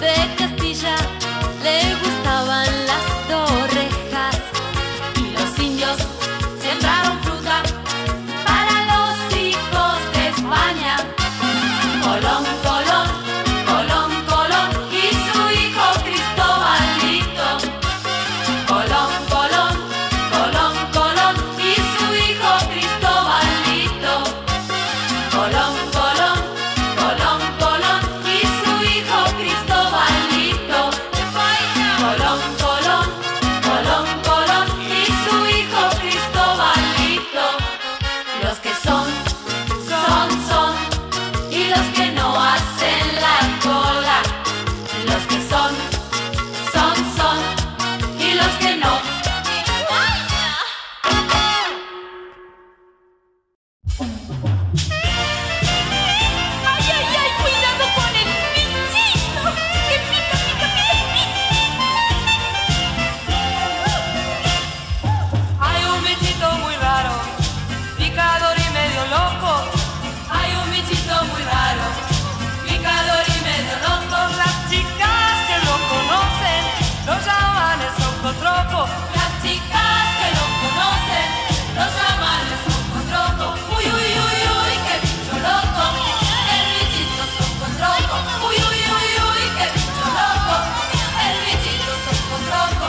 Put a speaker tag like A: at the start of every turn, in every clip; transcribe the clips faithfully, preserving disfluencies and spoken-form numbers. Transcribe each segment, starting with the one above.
A: de Castilla le gustaban las torrejas y los indios sembraron fruta para los hijos de España. Colón, Colón, Colón, Colón y su hijo Cristobalito. Colón, Colón, Colón, Colón y su hijo Cristobalito. Colón, Colón, Colón, Colón y su hijo Cristobalito. Colón, Colón, Colón, Colón y su hijo Cristobalito. Los que son, son, son, y los que no hacen la cola. Los que son, son, son, y los que no. ¡Ay, ay, ay! ¡Cuidado con el bichito! ¡Que pica, pica, pica, pica!
B: Hay un bichito muy raro, picador y medio loco.
A: Hay un bichito muy raro, picador y medio loco.
B: Las chicas que lo conocen lo llaman el socotroco.
A: Las chicas que lo conocen lo llaman el socotroco. Uy, uy, uy, uy, qué bicho loco. El bichito socotroco. Uy, uy, uy, uy, qué bicho loco. El bichito socotroco.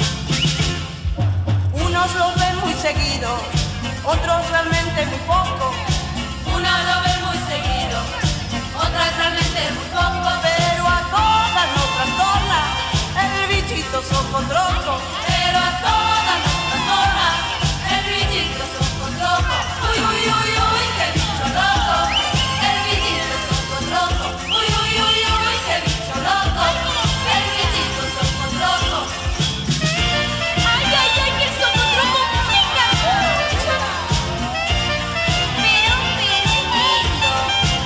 B: Unos lo ven muy seguido, otros realmente muy poco.
A: Una lo ve muy seguido, otra realmente muy poco.
B: Pero a todas nos trastorna el bichito socotroco.
A: Pero a todas nos trastorna el bichito socotroco. Uy, uy, uy, uy, qué bicho loco. El bichito socotroco. Uy, uy, uy, uy, qué bicho loco. El bichito socotroco. Ay, ay, ay, que el socotroco pica mucho. Pero, pero lindo.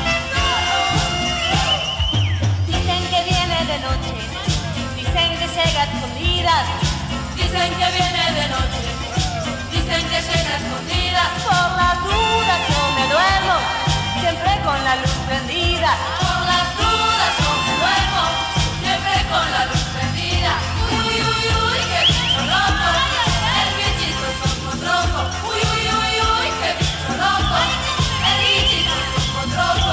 C: Dicen que viene de noche, dicen que llega a escondidas,
A: Dicen que viene de noche. Dicen que llega a escondidas.
C: por las dudas yo me duermo, siempre con la luz prendida.
A: Por las dudas yo me duermo, siempre con la luz prendida. Uy, uy, uy, uy, qué bicho loco. El bichito socotroco. Uy, uy, uy, uy, qué bicho loco. El bichito socotroco.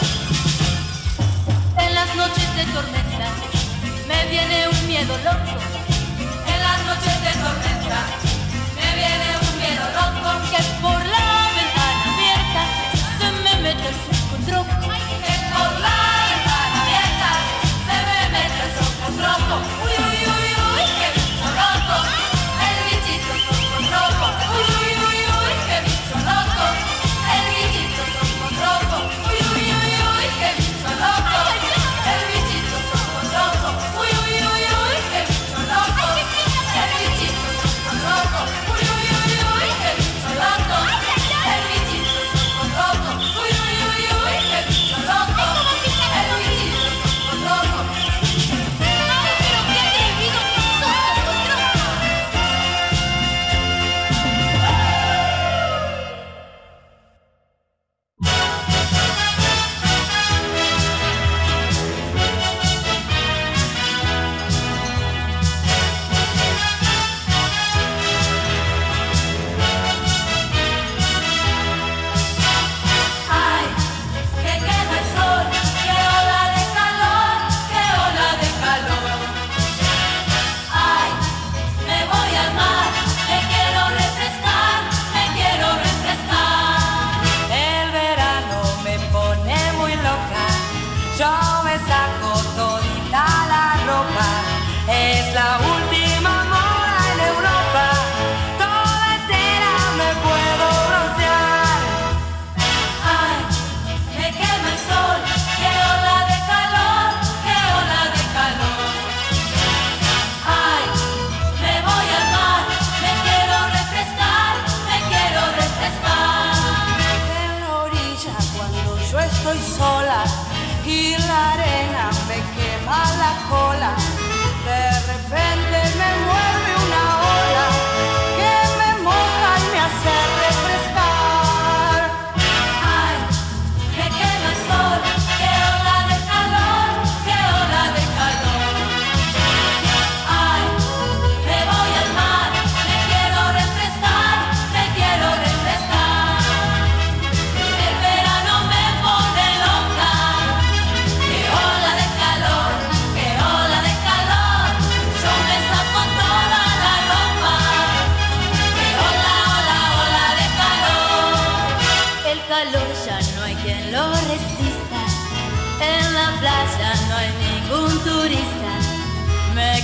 A: En las noches de tormenta me viene un miedo loco. En las noches de tormenta me viene un miedo loco.
C: Que por la ventana abierta se me mete el socotroco.
A: Que por la ventana abierta se me mete el socotroco. Uy, uy, uy, uy, qué bicho loco. El bichito socotroco. Uy, uy, uy, uy, qué bicho loco. El bichito socotroco. Uy, uy, uy, uy, qué bicho loco. El bichito socotroco. Uy, uy, uy, uy, qué bicho loco.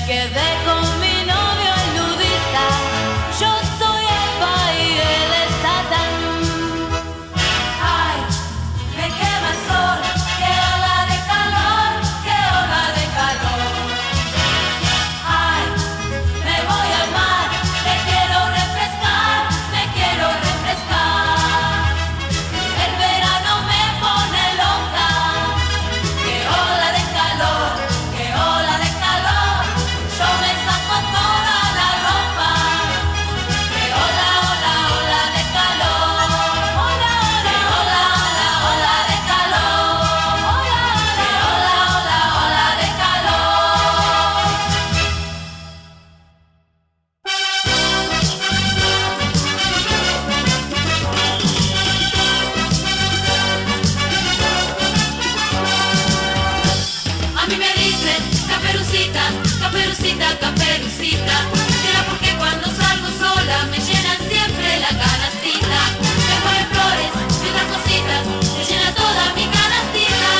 C: quedé con mi novio el nudista. Yo soy Eva y él es Satán.
A: Ay, me quema el sol, qué ola de calor, qué ola de calor. Ay, me voy al mar, me quiero refrescar, me quiero refrescar. El verano me pone loca, qué ola de calor, qué ola de calor. Yo me saco toda la ropa, qué ola, ola, ola de calor. Ola, ola, ola, ola, ola de calor. Ola, ola, ola, ola de calor. A mí me dicen Caperucita, Caperucita, Caperucita. Será porque cuando salgo sola me llenan siempre la canastita. Me ponen flores y otras cositas, me llena toda mi canastita.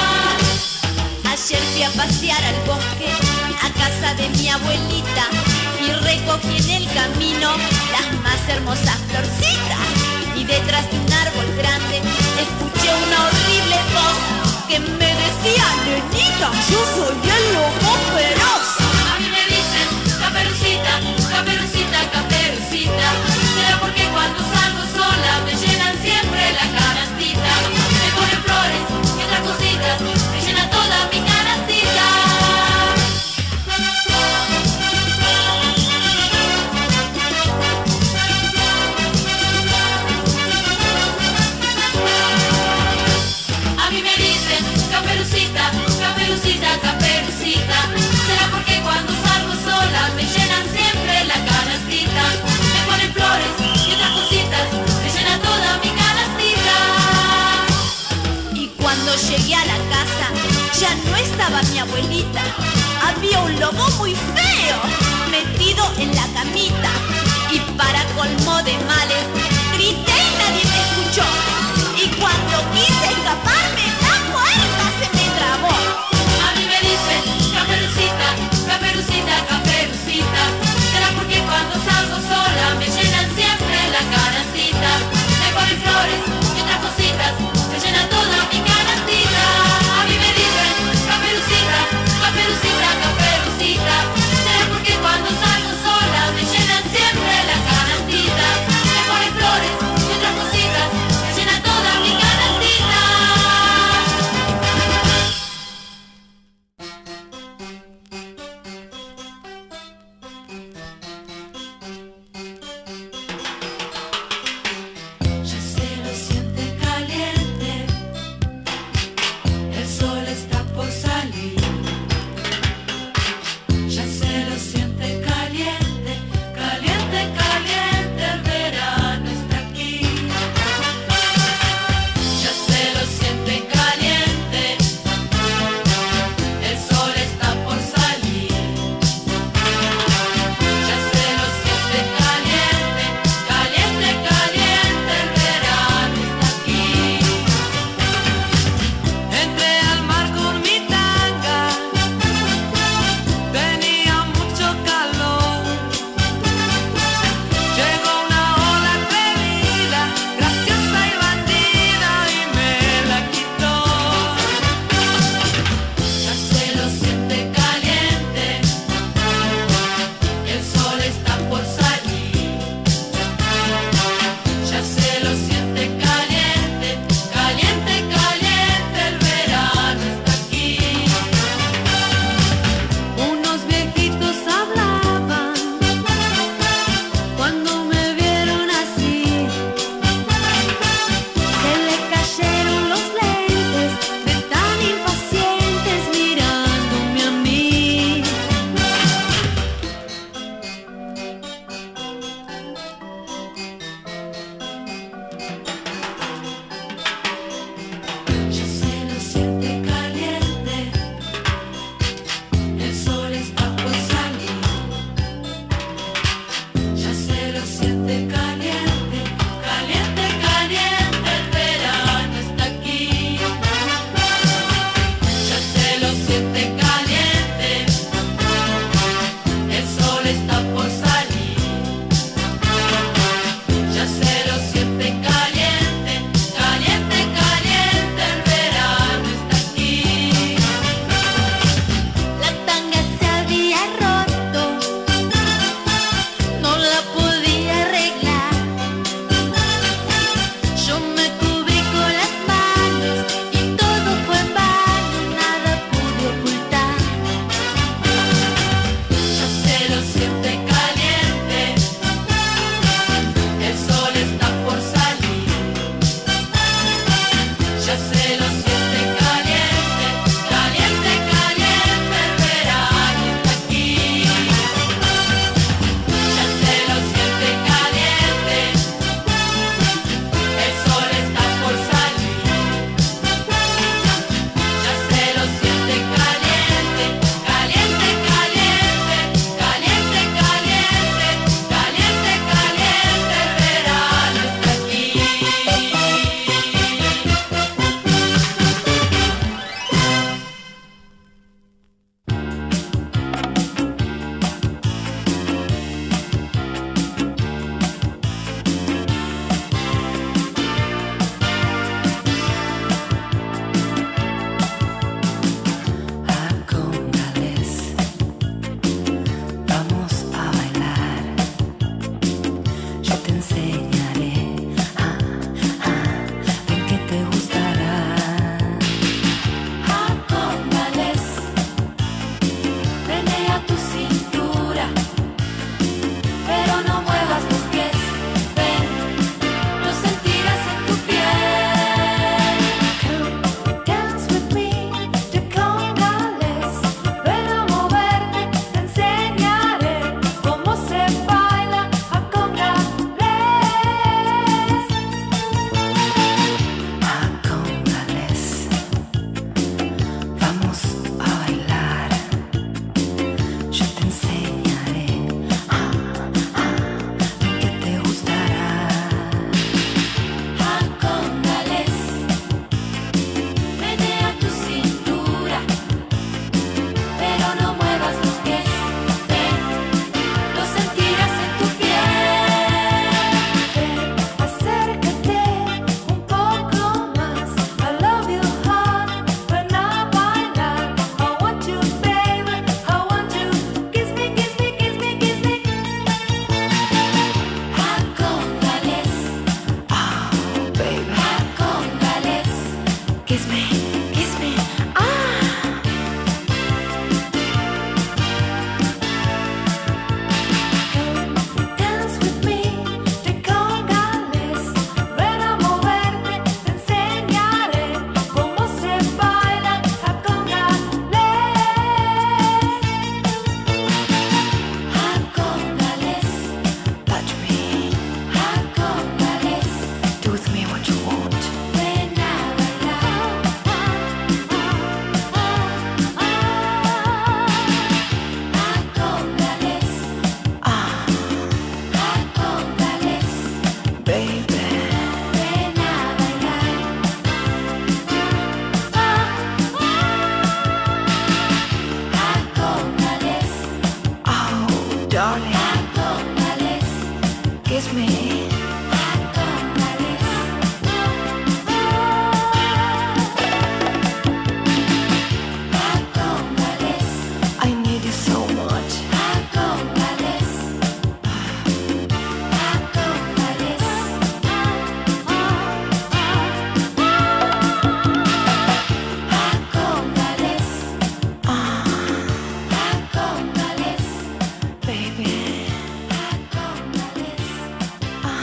C: Ayer fui a pasear al bosque, a casa de mi abuelita, y recogí en el camino las más hermosas florcitas. Y detrás de un árbol grande escuché una horrible voz que me decía: nenita, yo soy el lobo feroz.
A: A mí me dicen Caperucita, Caperucita, Caperucita. Será porque cuando salgo sola me llenan siempre la canastita. Me ponen flores y otras cositas, me llena toda mi canastita. A mí me dicen Caperucita, Caperucita, Caperucita. Será porque cuando salgo sola me llenan siempre la canastita. Me ponen flores y otras cositas, me llena toda mi canastita.
C: Y cuando llegué a la casa ya no estaba mi abuelita. Había un lobo muy feo metido en la camita. Y para colmo de males grité y nadie me escuchó. Y cuando quise escaparme la puerta se me trabó.
A: A mí me dicen Caperucita, Caperucita, Caperucita. Será porque cuando salgo sola me llenan siempre la canastita. Me ponen flores y otras cositas, me llena toda mi canastita. A mí me dicen Caperucita, Caperucita, Caperucita.
D: darling. Kiss me. I need you so much. Baby. Ah.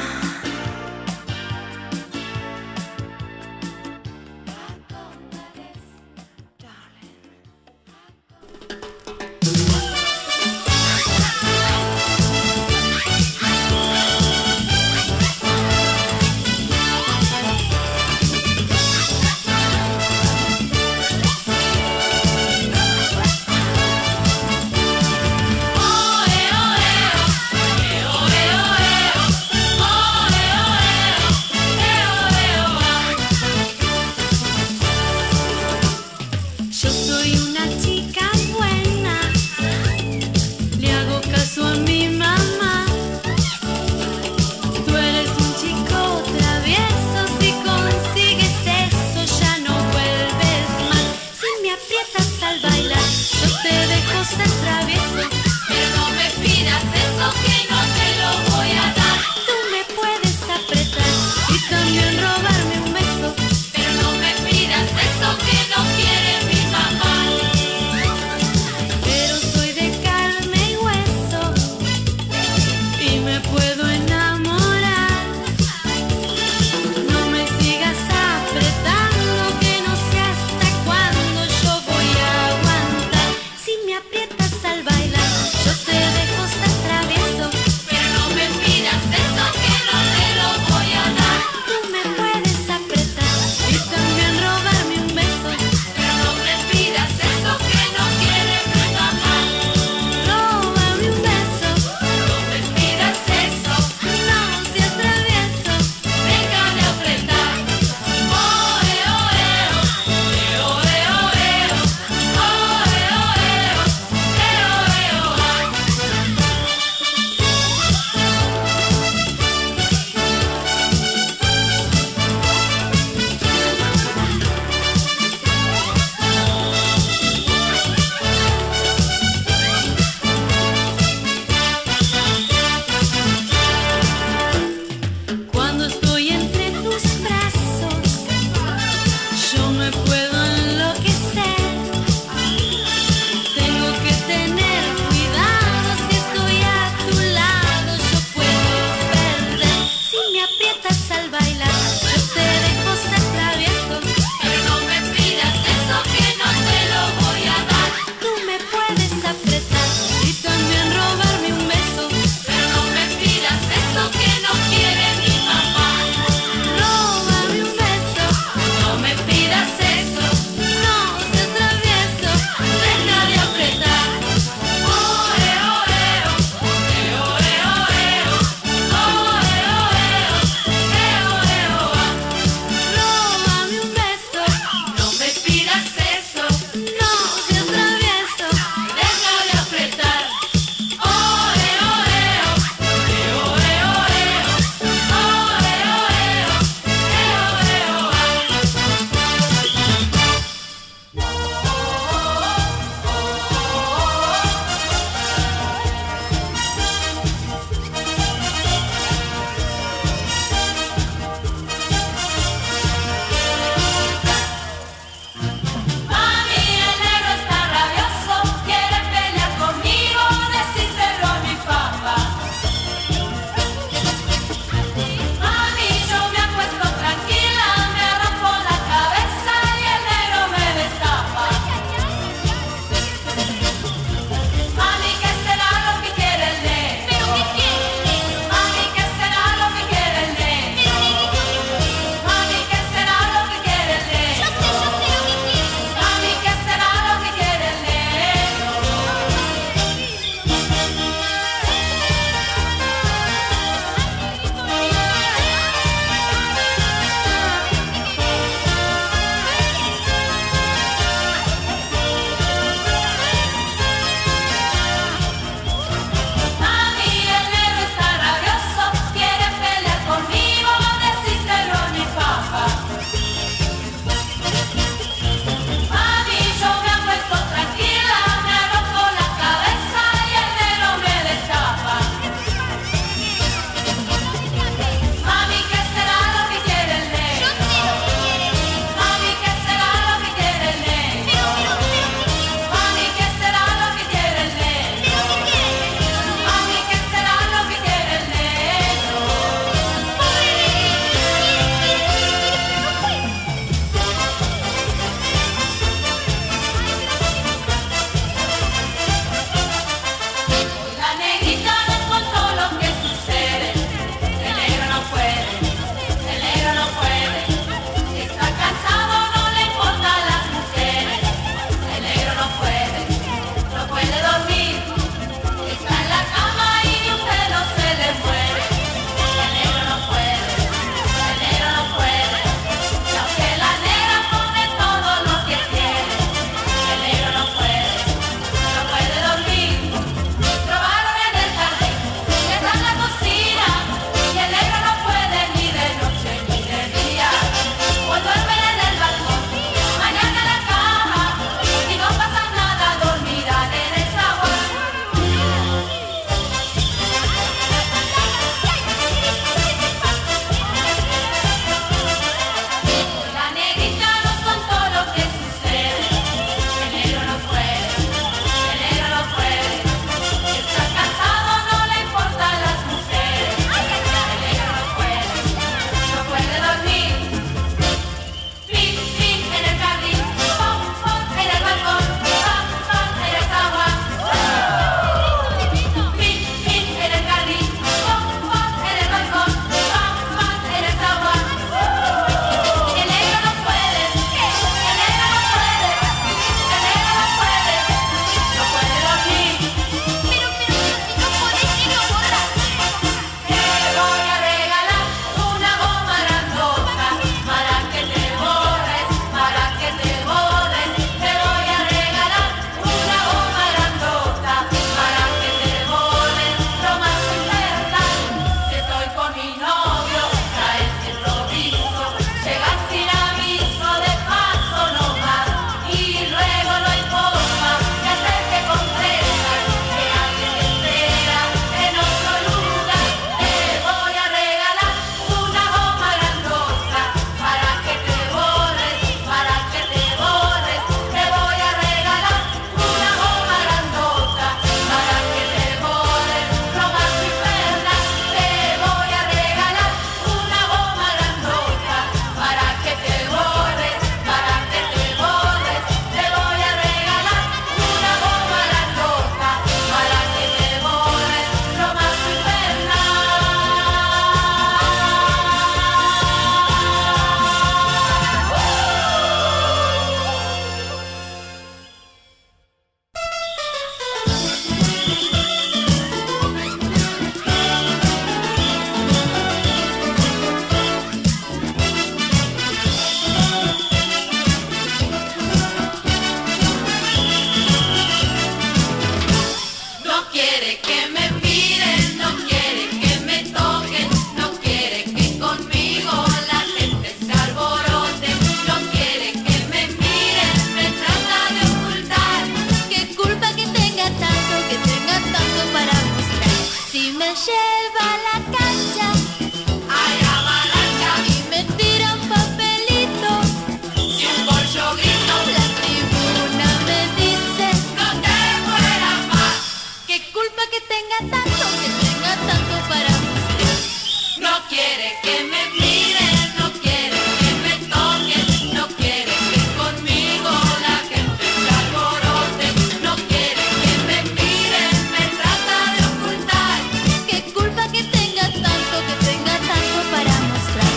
C: lleva a la cancha.
A: Hay avalancha.
C: Y me tira un papelito.
A: Si un gol yo grito,
C: La tribuna me dice:
A: no te mueras más.
C: qué culpa que tenga tanto, que tenga tanto para mostrar.
A: No quiere que me miren, no quiere que me toquen, no quiere que conmigo la gente se alborote, no quiere que me miren, me trata de ocultar.
C: Qué culpa que tenga tanto, que tenga tanto para mostrar.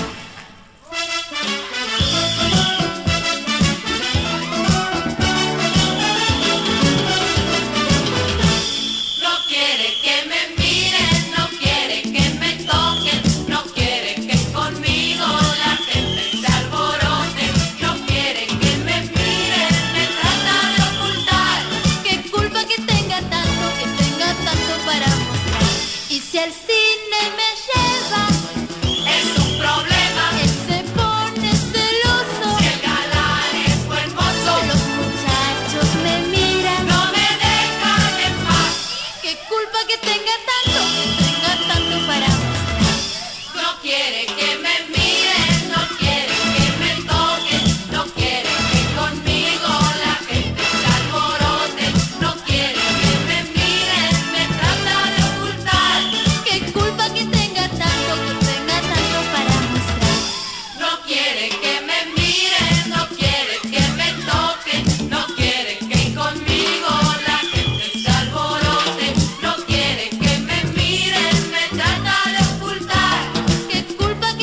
A: No quiere que me miren, no quiere que me toquen, no quiere que conmigo la gente se alborote, no quiere que me miren, me trata de ocultar.
C: Qué culpa que tenga tanto, que tenga tanto para mostrar. Y si al cine me lleva,
A: Es un problema,
C: él se pone celoso.
A: si el galán es buen mozo,
C: Los muchachos me miran.
A: no me dejan en paz.
C: Qué culpa que tenga tanto, que tenga tanto para mostrar.
A: No quiere que me miren, no quiere que me toquen, no quiere que conmigo la gente se alborote, no quiere que me miren, me trata de ocultar.
C: Qué culpa que tenga tanto, que tenga tanto para mostrar.
A: No quiere que me miren, no quiere que me toquen, no quiere que conmigo la gente se alborote, no quiere que me miren, me trata de ocultar.
C: Qué culpa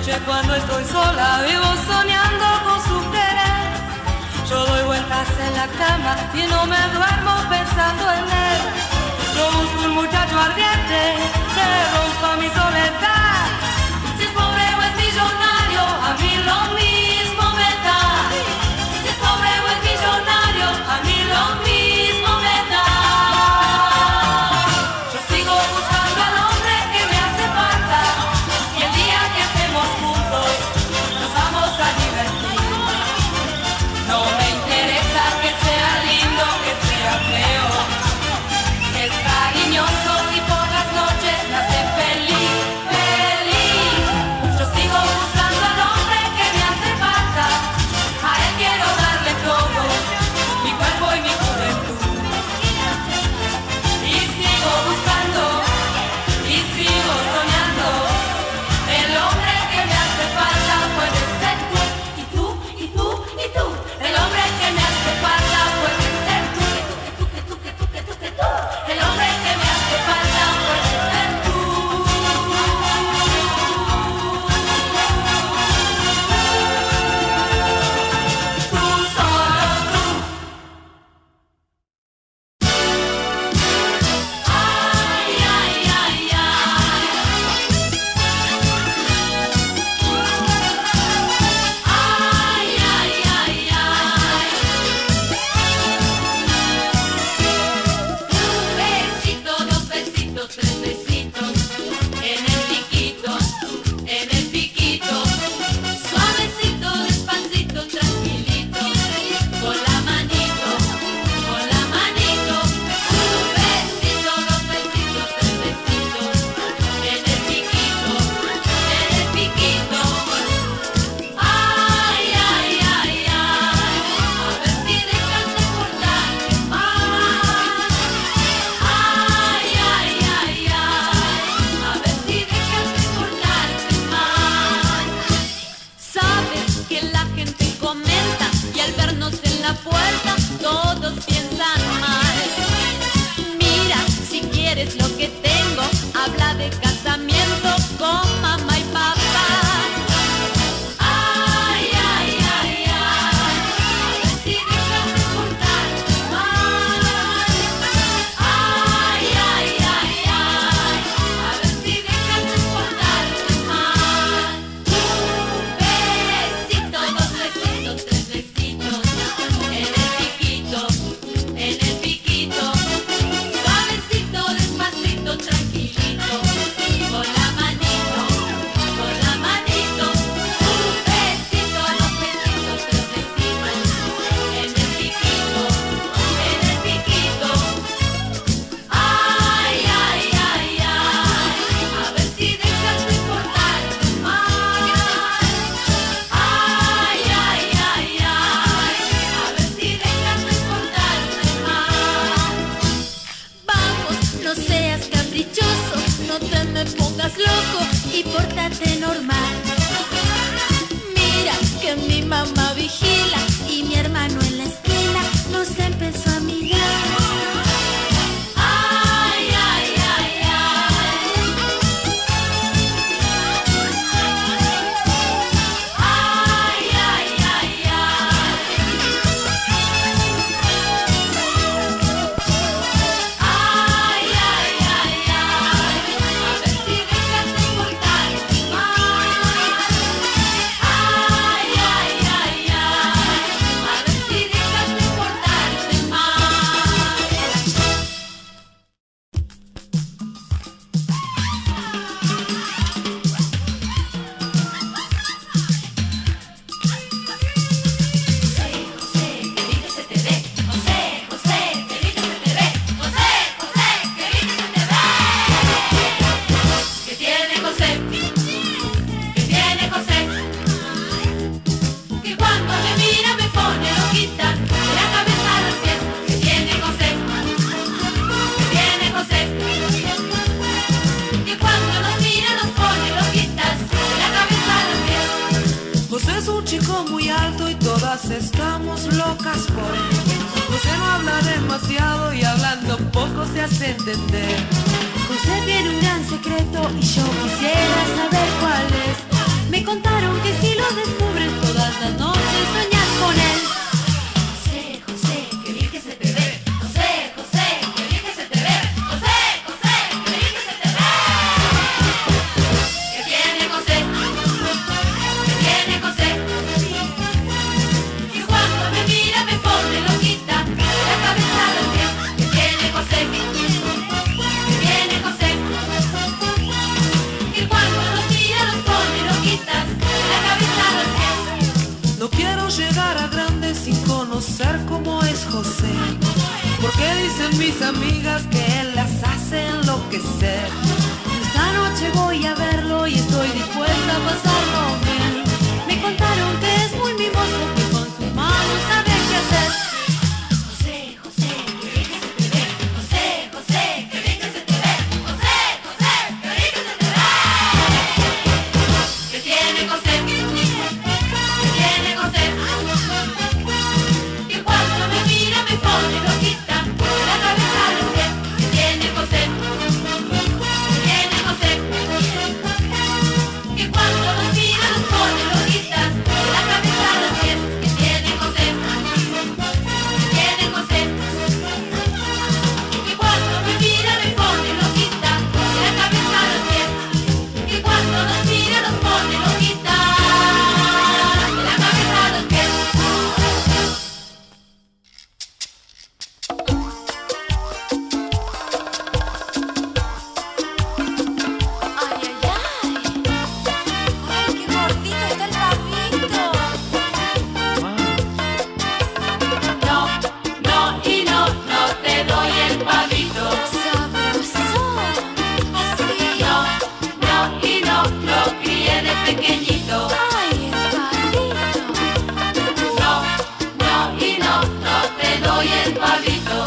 B: noche cuando estoy sola vivo soñando con su querer. Yo doy vueltas en la cama y no me duermo pensando en él. Yo busco un muchacho ardiente que rompa mi soledad. Si es pobre o es millonario, a mí lo mismo me da. Si es pobre o es millonario, a mí lo mismo me da. Yo sigo buscando al hombre que me hace falta, y el día que estemos juntos nos vamos a divertir. No me interesa que sea lindo, que sea feo, que es cariñoso y por las noches me hace feliz, feliz. Yo sigo buscando al hombre que me hace falta, a él quiero darle todo, mi cuerpo y mi juventud. Y sigo buscando, y sigo soñando, el hombre que me hace falta puede ser tú, y tú, y tú, y tú. El hombre que me hace falta puede ser tú, que tú, que tú, que tú, que tú, que tú. El hombre que me hace falta puede ser tú. Tú, solo tú. Ay, ay, ay, ay. Ay, ay, ay, ay. Un besito, dos besitos, tres besitos, en el piquito, en el piquito, suavecito, despacito, tranquilito, con la manito, con la manito. Un besito, dos besitos, tres besitos, en el piquito, en el piquito. Ay, ay, ay, ay, a ver si dejas de portarte mal. Ay, ay, ay, ay, a ver si dejas de portarte mal.
C: Sabes que la gente comenta y al vernos en la puerta todos piensan mal. Mira, si quieres lo que tengo, habla de casamiento con mamá y papá.
B: Ay, ay, ay, ay, a ver si dejas de portarte mal. Ay, ay, ay, ay, a ver si dejas de portarte mal. Un besito, dos besitos, tres besitos, en el piquito, en el piquito, suavecito, despacito, tranquilito, con la manito, con la manito. Un besito, dos besitos, tres besitos, en el piquito, en el piquito. Ay, ay, ay, ay, a ver si dejas de portarte mal. Ay, ay, ay, ay, a ver si dejas de portarte mal.
C: Vamos, no seas caprichoso, no te me pongas loco y pórtate normal. Mira que mi mamá vigila y mi hermano en la esquina nos empezó a mirar.
B: Ay, ay, ay, ay. Ay, ay, ay, ay. Ay, ay, ay, ay, a ver si dejas de portarte mal. Ay, ay, ay, ay, a ver si dejas de portarte mal. José, José, que bien se te ve. José, José, que bien se te ve. José, José, que bien se te ve. ¿Qué tiene José? ¿Qué tiene José? Que cuando me mira me pone loquita, de la cabeza a los pies. ¿Qué tiene José? ¿Qué tiene José? Que cuando nos mira nos pone loquitas, de la cabeza a los pies.
E: José es un chico muy alto y todas estamos locas por él. José no habla demasiado y hablando poco se hace entender.
C: José tiene un gran secreto y yo quisiera saber cuál es. Me contó
E: mis amigas que las hace enloquecer. Esta noche voy a verlo y estoy dispuesta a pasarlo bien. Me contaron que es muy mimoso, que con sus manos sabe qué hacer.
A: José, José, qué bien que se te ve. José, José, qué bien que se te ve. José, José, qué bien que se te ve. ¿Qué tiene José? ¿Qué tiene José? Que cuando me mira me pone loquita, de la cabeza a los pies. ¿Qué tiene José? ¿Qué tiene José? Que cuando nos mira nos pone loquitas, de la cabeza a los pies. ¿Qué tiene José? ¿Qué tiene José? Que cuando me mira me pone loquita, de la cabeza a los pies. Que cuando nos mira nos pone loquita, de la cabeza a los pies.
C: Ay, ay, ay. Ay, qué gordito está el pavito.
B: No, no y no, no te doy el pavito.
C: Sabrosón. Así.
B: No, no y no, lo crié de pequeñito.
C: Ay, el pavito.
B: No, no y no, no te doy el pavito.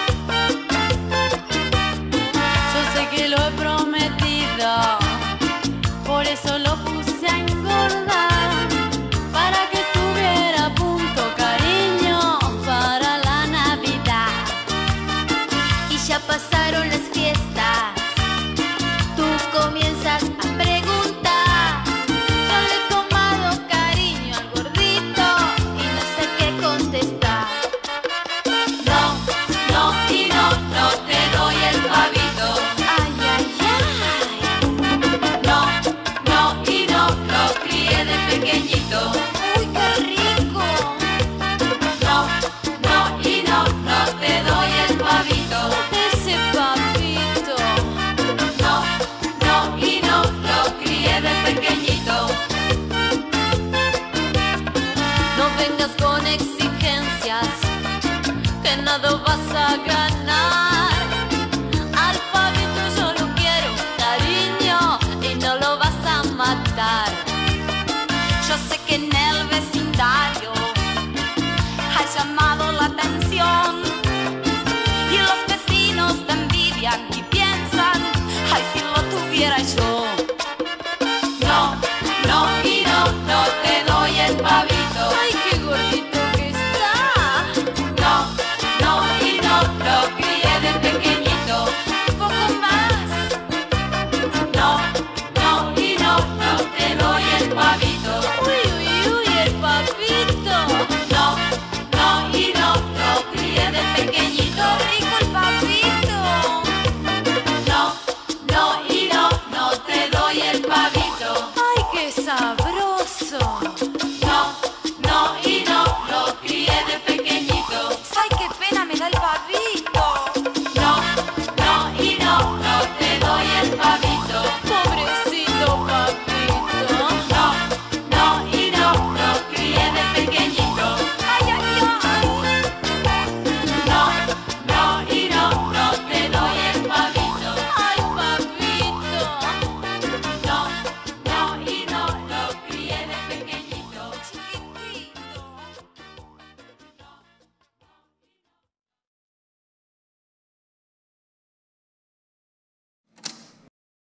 F: Yo sé que lo he prometido, por eso lo puse a engordar, para que estuviera a punto, cariño, para la Navidad.
C: Y ya pasaron las fiestas. Tú comienzas a preguntar.
F: Yo le he tomado cariño al gordito y no sé qué contestar.
B: No, no y no, no te doy el pavito.
C: Ay, ay, ay.
B: No, no y no, lo crié de pequeñito.
C: Uy, qué rico.
B: No, no y no, no te doy el pavito.
F: Ese papito.
B: No, no y no, lo crié de pequeñito.
F: No vengas con exigencias, que nada vas a ganar. Al pavito yo lo quiero, cariño, y no lo vas a matar. Yo sé que en el vecindario has llamado la atención y los vecinos te envidian y piensan, ay, si lo tuviera yo.